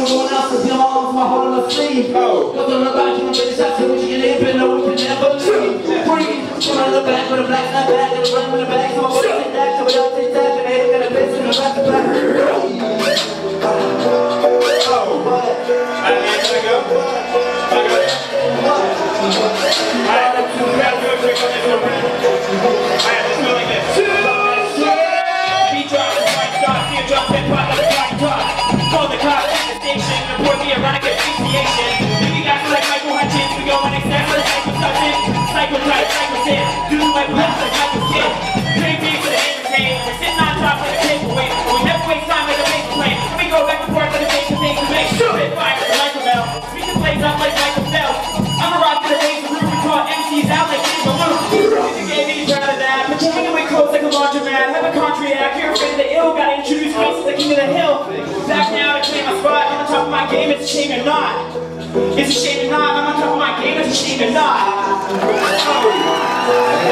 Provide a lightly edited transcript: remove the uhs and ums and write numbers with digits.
everyone else is your arms, my heart on the sleeve. Cause on the back, you can get shots in which you can live and know we can never leave. Breathe, come on the back with a black, not back, and a run with a back, so I'm gonna take that, so we don't take that, and they got a bitch in the back of the back. Back now to claim my spot on the top of my game, it's a shame or not. It's a shame or not, I'm on top of my game, it's a shame or not.